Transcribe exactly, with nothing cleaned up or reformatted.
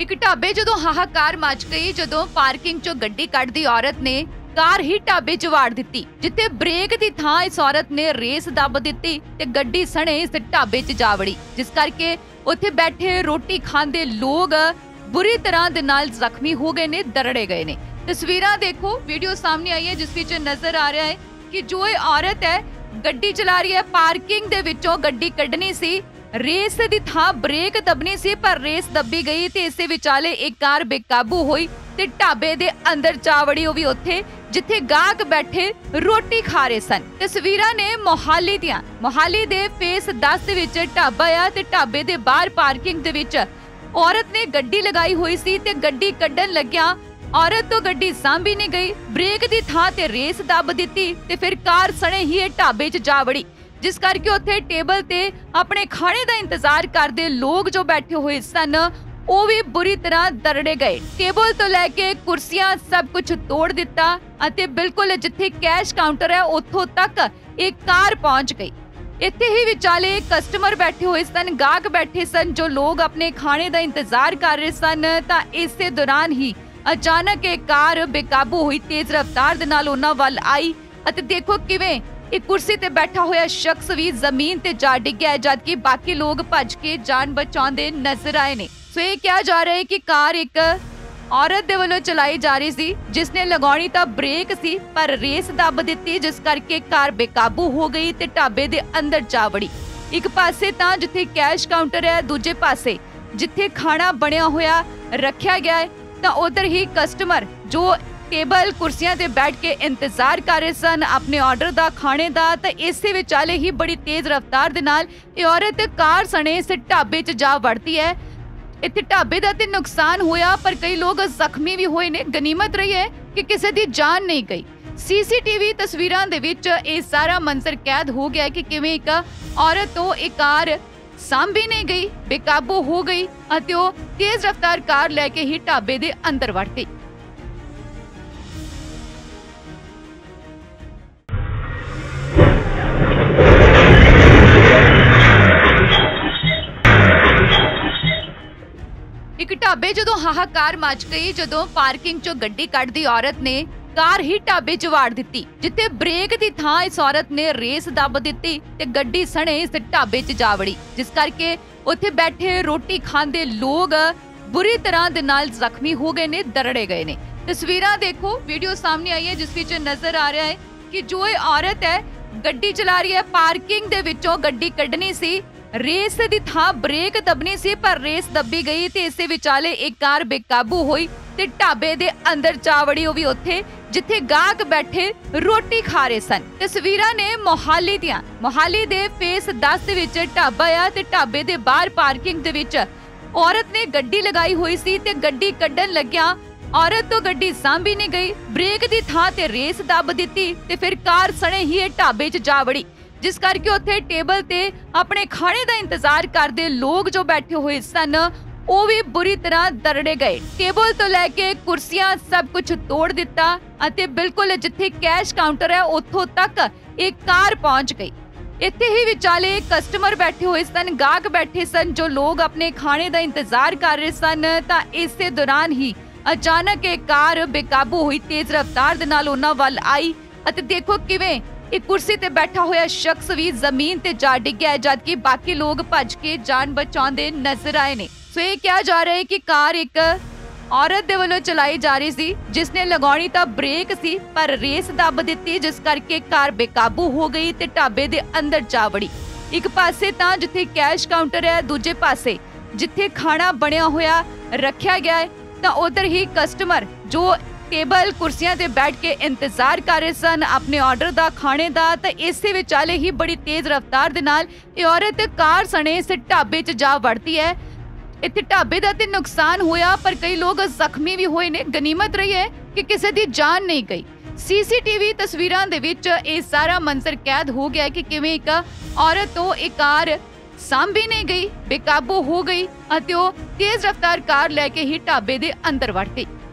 ਇੱਕ ਢਾਬੇ ਜਦੋਂ ਹਾਹਾਕਾਰ ਮਚ ਗਈ ਜਦੋਂ ਪਾਰਕਿੰਗ ਚੋਂ ਗੱਡੀ ਕੱਢਦੀ ਔਰਤ ਨੇ ਕਾਰ ਹੀ ਢਾਬੇ 'ਚ ਵਾੜ ਦਿੱਤੀ, ਜਿੱਥੇ ਬ੍ਰੇਕ ਦੀ ਥਾਂ ਇਸ ਔਰਤ ਨੇ ਰੇਸ ਦੱਬ ਦਿੱਤੀ ਤੇ ਗੱਡੀ ਸਣੇ ਇਸ ਢਾਬੇ 'ਚ ਜਾ ਵੜੀ, ਜਿਸ ਕਰਕੇ ਉੱਥੇ ਬੈਠੇ ਰੋਟੀ ਖਾਂਦੇ ਲੋਕ ਬੁਰੀ ਤਰ੍ਹਾਂ ਦੇ ਨਾਲ ਜ਼ਖਮੀ ਹੋ ਗਏ ਨੇ, ਦਰੜੇ ਗਏ ਨੇ। ਤਸਵੀਰਾਂ ਦੇਖੋ, ਵੀਡੀਓ ਸਾਹਮਣੇ ਆਈ ਹੈ ਜਿਸ ਵਿੱਚ ਨਜ਼ਰ ਆ ਰਿਹਾ ਹੈ ਕਿ ਜੋ ਇਹ ਔਰਤ ਹੈ ਗੱਡੀ ਚਲਾ ਰਹੀ ਹੈ, ਪਾਰਕਿੰਗ ਦੇ ਵਿੱਚੋਂ ਗੱਡੀ ਕੱਢਣੀ ਸੀ, ਰੇਸ ਦੀ ਥਾਂ ਬ੍ਰੇਕ ਦਬਣੀ ਸੀ ਪਰ ਰੇਸ ਦੱਬੀ ਗਈ ਤੇ ਇਸੇ ਵਿਚਾਲੇ ਇੱਕ ਕਾਰ ਬੇਕਾਬੂ ਹੋਈ ਤੇ ਢਾਬੇ ਦੇ ਅੰਦਰ ਜਾ ਵੜੀ, ਉਹ ਵੀ ਉੱਥੇ ਜਿੱਥੇ ਗਾਹਕ ਬੈਠੇ ਰੋਟੀ ਖਾ ਰਹੇ ਸਨ। ਤਸਵੀਰਾਂ ਨੇ ਮੋਹਾਲੀ ਦੀਆਂ, ਮੋਹਾਲੀ ਦੇ ਫੇਸ ਦਸ ਦੇ ਵਿੱਚ ਢਾਬਾ ਆ ਤੇ ਢਾਬੇ ਦੇ ਬਾਹਰ ਪਾਰਕਿੰਗ ਦੇ ਵਿੱਚ ਔਰਤ ਨੇ ਗੱਡੀ ਲਗਾਈ ਹੋਈ ਸੀ ਤੇ ਗੱਡੀ ਕੱਢਣ ਲੱਗਿਆ ਔਰਤ ਤੋਂ ਗੱਡੀ ਸਾਂਭੀ ਨਹੀਂ ਗਈ, ਬ੍ਰੇਕ ਦੀ ਥਾਂ ਤੇ ਰੇਸ ਦੱਬ ਦਿੱਤੀ ਤੇ ਫਿਰ ਕਾਰ ਸਣੇ ਹੀ ਇਹ ਢਾਬੇ 'ਚ ਜਾ ਵੜੀ, ਜਿਸ ਕਰਕੇ ਉੱਥੇ ਟੇਬਲ ਤੇ ਆਪਣੇ ਖਾਣੇ ਦਾ ਇੰਤਜ਼ਾਰ ਕਰਦੇ ਲੋਕ ਜੋ ਬੈਠੇ ਹੋਏ ਸਨ ਉਹ ਵੀ ਬੁਰੀ ਤਰ੍ਹਾਂ ਦਰੜੇ ਗਏ। ਟੇਬਲ ਤੋਂ ਲੈ ਕੇ ਕੁਰਸੀਆਂ ਸਭ ਕੁਝ ਤੋੜ ਦਿੱਤਾ ਅਤੇ ਬਿਲਕੁਲ ਜਿੱਥੇ ਕੈਸ਼ ਕਾਊਂਟਰ ਹੈ ਉੱਥੋਂ ਤੱਕ ਇੱਕ ਕਾਰ ਪਹੁੰਚ ਗਈ। ਇੱਥੇ ਹੀ ਵਿਚਾਲੇ ਕਸਟਮਰ ਬੈਠੇ ਹੋਏ ਸਨ, ਗਾਹਕ ਬੈਠੇ ਸਨ ਜੋ ਲੋਕ ਆਪਣੇ ਖਾਣੇ ਦਾ ਇੰਤਜ਼ਾਰ ਕਰ ਰਹੇ ਸਨ ਤਾਂ ਇਸੇ ਦੌਰਾਨ ਹੀ ਅਚਾਨਕ ਇਹ ਕਾਰ ਬੇਕਾਬੂ ਹੋਈ, ਤੇਜ਼ ਰਫ਼ਤਾਰ ਦੇ ਨਾਲ ਉਹਨਾਂ ਵੱਲ ਆਈ ਅਤੇ ਦੇਖੋ ਕਿਵੇਂ ਇੱਕ ਕੁਰਸੀ ਤੇ ਬੈਠਾ ਹੋਇਆ ਸ਼ਖਸ ਵੀ ਜ਼ਮੀਨ ਤੇ ਜਾ ਡਿੱਗਿਆ, ਜਦਕਿ ਬਾਕੀ ਲੋਕ ਭੱਜ ਕੇ ਜਾਨ ਬਚਾਉਂਦੇ ਨਜ਼ਰ ਆਏ ਨੇ। ਸੋ ਇਹ ਕਿਹਾ ਜਾ ਰਿਹਾ ਹੈ ਕਿ ਕਾਰ ਇੱਕ ਔਰਤ ਦੇ ਵੱਲੋਂ ਚਲਾਈ ਜਾ ਰਹੀ ਸੀ, ਜਿਸ ਨੇ ਲਗਾਉਣੀ ਤਾਂ ਬ੍ਰੇਕ ਸੀ ਪਰ ਰੇਸ ਦੱਬ ਦਿੱਤੀ, ਜਿਸ ਕਰਕੇ ਕਾਰ ਬੇਕਾਬੂ ਹੋ ਗਈ ਤੇ ਢਾਬੇ ਦੇ ਅੰਦਰ ਜਾ ਵੜੀ। ਇੱਕ ਪਾਸੇ ਤਾਂ ਜਿੱਥੇ ਕੈਸ਼ ਕਾਊਂਟਰ ਹੈ, ਦੂਜੇ ਪਾਸੇ ਜਿੱਥੇ ਖਾਣਾ ਬਣਿਆ ਹੋਇਆ ਰੱਖਿਆ ਗਿਆ ਹੈ ਤਾਂ ਉਧਰ ਹੀ ਕਸਟਮਰ ਜੋ ਟੇਬਲ ਕੁਰਸੀਆਂ ਤੇ ਬੈਠ ਕੇ ਇੰਤਜ਼ਾਰ ਕਰ ਰਹੇ ਸਨ ਆਪਣੇ ਆਰਡਰ ਦਾ, ਖਾਣੇ ਦਾ, ਤਾਂ ਇਸੇ ਵਿਚਾਲੇ ਹੀ ਬੜੀ ਤੇਜ਼ ਰਫ਼ਤਾਰ ਦੇ ਨਾਲ ਇਹ ਔਰਤ ਕਾਰ ਸਣੇ ਇਸ ਢਾਬੇ 'ਚ ਜਾ ਵੜਦੀ ਹੈ। ਇੱਥੇ ਢਾਬੇ ਦਾ ਤੇ ਨੁਕਸਾਨ ਹੋਇਆ ਪਰ ਕਈ ਲੋਕ ਜ਼ਖਮੀ ਵੀ ਹੋਏ ਨੇ। ਗਨੀਮਤ ਰਹੀ ਹੈ ਕਿ ਕਿਸੇ ਦੀ ਜਾਨ ਨਹੀਂ ਗਈ। ਸੀਸੀਟੀਵੀ ਤਸਵੀਰਾਂ ਦੇ ਵਿੱਚ ਇਹ ਸਾਰਾ ਮੰਜ਼ਰ ਕੈਦ ਹੋ ਗਿਆ ਕਿ ਕਿਵੇਂ ਇੱਕ ਔਰਤ ਤੋਂ ਇਹ ਕਾਰ ਸਾਂਭੀ ਨਹੀਂ ਗਈ, ਬੇਕਾਬੂ ਹੋ ਗਈ ਅਤੇ ਉਹ ਤੇਜ਼ ਰਫ਼ਤਾਰ ਕਾਰ ਲੈ ਕੇ ਹੀ ਢਾਬੇ ਦੇ ਅੰਦਰ ਵੜ ਗਈ। ਇੱਕ ਢਾਬੇ ਜਦੋਂ ਹਾਹਾਕਾਰ ਮਚ ਗਈ ਜਦੋਂ ਪਾਰਕਿੰਗ ਚੋਂ ਗੱਡੀ ਕੱਢਦੀ ਔਰਤ ਨੇ ਕਾਰ ਹੀ ਢਾਬੇ 'ਚ ਵਾੜ ਦਿੱਤੀ, ਜਿੱਥੇ ਬ੍ਰੇਕ ਦੀ ਥਾਂ ਇਸ ਔਰਤ ਨੇ ਰੇਸ ਦੱਬ ਦਿੱਤੀ ਤੇ ਗੱਡੀ ਸਣੇ ਇਸ ਢਾਬੇ 'ਚ ਜਾ ਵੜੀ, ਜਿਸ ਕਰਕੇ ਉੱਥੇ ਬੈਠੇ ਰੋਟੀ ਖਾਂਦੇ ਲੋਕ ਬੁਰੀ ਤਰ੍ਹਾਂ ਦੇ ਨਾਲ ਜ਼ਖਮੀ ਹੋ ਗਏ ਨੇ, ਦਰੜੇ ਗਏ ਨੇ। ਤਸਵੀਰਾਂ ਦੇਖੋ, ਵੀਡੀਓ ਸਾਹਮਣੇ ਆਈ ਹੈ ਜਿਸ ਵਿੱਚ ਨਜ਼ਰ ਆ ਰਿਹਾ ਹੈ ਕਿ ਜੋ ਇਹ ਔਰਤ ਹੈ ਗੱਡੀ ਚਲਾ ਰਹੀ ਹੈ, ਪਾਰਕਿੰਗ ਦੇ ਵਿੱਚੋਂ ਗੱਡੀ ਕੱਢਣੀ ਸੀ, ਰੇਸ ਦੀ ਥਾਂ ਬ੍ਰੇਕ ਦਬਣੀ ਸੀ ਪਰ ਰੇਸ ਦੱਬੀ ਗਈ ਤੇ ਇਸੇ ਵਿਚਾਲੇ ਇੱਕ ਕਾਰ ਬੇਕਾਬੂ ਹੋਈ ਤੇ ਢਾਬੇ ਦੇ ਅੰਦਰ ਜਾ ਵੜੀ, ਉਹ ਵੀ ਉੱਥੇ ਜਿੱਥੇ ਗਾਹਕ ਬੈਠੇ ਰੋਟੀ ਖਾ ਰਹੇ ਸਨ। ਤਸਵੀਰਾਂ ਨੇ ਮੋਹਾਲੀ ਦੀਆਂ, ਮੋਹਾਲੀ ਦੇ ਫੇਸ ਦਸ ਦੇ ਵਿੱਚ ਢਾਬਾ ਆ ਤੇ ਢਾਬੇ ਦੇ ਬਾਹਰ ਪਾਰਕਿੰਗ ਦੇ ਵਿੱਚ ਔਰਤ ਨੇ ਗੱਡੀ ਲਗਾਈ ਹੋਈ ਸੀ ਤੇ ਗੱਡੀ ਕੱਢਣ ਲੱਗਿਆ ਔਰਤ ਤੋਂ ਗੱਡੀ ਸਾਂਭੀ ਨਹੀਂ ਗਈ, ਬ੍ਰੇਕ ਦੀ ਥਾਂ ਤੇ ਰੇਸ ਦੱਬ ਦਿੱਤੀ ਤੇ ਫਿਰ ਕਾਰ ਸਣੇ ਹੀ ਇਹ ਢਾਬੇ 'ਚ ਜਾ ਵੜੀ, ਜਿਸ ਕਰਕੇ ਉੱਥੇ ਟੇਬਲ ਤੇ ਆਪਣੇ ਖਾਣੇ ਦਾ ਇੰਤਜ਼ਾਰ ਕਰਦੇ ਲੋਕ ਜੋ ਬੈਠੇ ਹੋਏ ਸਨ ਉਹ ਵੀ ਬੁਰੀ ਤਰ੍ਹਾਂ ਦਰੜੇ ਗਏ। ਟੇਬਲ ਤੋਂ ਲੈ ਕੇ ਕੁਰਸੀਆਂ ਸਭ ਕੁਝ ਤੋੜ ਦਿੱਤਾ ਅਤੇ ਬਿਲਕੁਲ ਜਿੱਥੇ ਕੈਸ਼ ਕਾਊਂਟਰ ਹੈ ਉੱਥੋਂ ਤੱਕ ਇੱਕ ਕਾਰ ਪਹੁੰਚ ਗਈ। ਇੱਥੇ ਹੀ ਵਿਚਾਲੇ ਕਸਟਮਰ ਬੈਠੇ ਹੋਏ ਸਨ, ਗਾਹਕ ਬੈਠੇ ਸਨ ਜੋ ਲੋਕ ਆਪਣੇ ਖਾਣੇ ਦਾ ਇੰਤਜ਼ਾਰ ਕਰ ਰਹੇ ਸਨ ਤਾਂ ਇਸੇ ਦੌਰਾਨ ਹੀ ਅਚਾਨਕ ਇਹ ਕਾਰ ਬੇਕਾਬੂ ਹੋਈ, ਤੇਜ਼ ਰਫ਼ਤਾਰ ਦੇ ਨਾਲ ਉਹਨਾਂ ਵੱਲ ਆਈ ਅਤੇ ਦੇਖੋ ਕਿਵੇਂ ਇੱਕ ਕੁਰਸੀ ਤੇ ਬੈਠਾ ਹੋਇਆ ਸ਼ਖਸ ਵੀ ਜ਼ਮੀਨ ਤੇ ਜਾ ਡਿੱਗਿਆ, ਜਦਕਿ ਬਾਕੀ ਲੋਕ ਭੱਜ ਕੇ ਜਾਨ ਬਚਾਉਂਦੇ ਨਜ਼ਰ ਆਏ ਨੇ। ਸੋ ਇਹ ਕਿਹਾ ਜਾ ਰਿਹਾ ਹੈ ਕਿ ਕਾਰ ਇੱਕ ਔਰਤ ਦੇ ਵੱਲੋਂ ਚਲਾਈ ਜਾ ਰਹੀ ਸੀ, ਜਿਸ ਨੇ ਲਗਾਉਣੀ ਤਾਂ ਬ੍ਰੇਕ ਸੀ ਪਰ ਰੇਸ ਦੱਬ ਦਿੱਤੀ, ਜਿਸ ਕਰਕੇ ਕਾਰ ਬੇਕਾਬੂ ਹੋ ਗਈ ਤੇ ਢਾਬੇ ਦੇ ਅੰਦਰ ਜਾ ਵੜੀ। ਇੱਕ ਪਾਸੇ ਤਾਂ ਜਿੱਥੇ ਕੈਸ਼ ਕਾਊਂਟਰ ਹੈ, ਦੂਜੇ ਪਾਸੇ ਜਿੱਥੇ ਖਾਣਾ ਬਣਿਆ ਹੋਇਆ ਰੱਖਿਆ ਗਿਆ ਹੈ ਤਾਂ ਉਧਰ ਹੀ ਕਸਟਮਰ ਜੋ ਟੇਬਲ ਕੁਰਸੀਆਂ ਤੇ ਬੈਠ ਕੇ ਇੰਤਜ਼ਾਰ ਕਰ ਰਹੇ ਸਨ ਆਪਣੇ ਆਰਡਰ ਦਾ, ਖਾਣੇ ਦਾ, ਤਾਂ ਇਸੇ ਵਿਚਾਲੇ ਹੀ ਬੜੀ ਤੇਜ਼ ਰਫ਼ਤਾਰ ਦੇ ਨਾਲ ਇਹ ਔਰਤ ਕਾਰ ਸਣੇ ਇਸ ਢਾਬੇ 'ਚ ਜਾ ਵੜਦੀ ਹੈ। ਇੱਥੇ ਢਾਬੇ ਦਾ ਤੇ ਨੁਕਸਾਨ ਹੋਇਆ ਪਰ ਕਈ ਲੋਕ ਜ਼ਖਮੀ ਵੀ ਹੋਏ ਨੇ। ਗਨੀਮਤ ਰਹੀ ਹੈ ਕਿ ਕਿਸੇ ਦੀ ਜਾਨ ਨਹੀਂ ਗਈ। ਸੀਸੀਟੀਵੀ ਤਸਵੀਰਾਂ ਦੇ ਵਿੱਚ ਇਹ ਸਾਰਾ ਮੰਜ਼ਰ ਕੈਦ ਹੋ ਗਿਆ ਕਿ ਕਿਵੇਂ ਇੱਕ ਔਰਤ ਤੋਂ ਇਹ ਕਾਰ ਸਾਂਭੀ ਨਹੀਂ ਗਈ, ਬੇਕਾਬੂ ਹੋ ਗਈ ਅਤੇ ਉਹ ਤੇਜ਼ ਰਫ਼ਤਾਰ ਕਾਰ ਲੈ ਕੇ ਹੀ ਢਾਬੇ ਦੇ ਅੰਦਰ ਵੜ ਗਈ।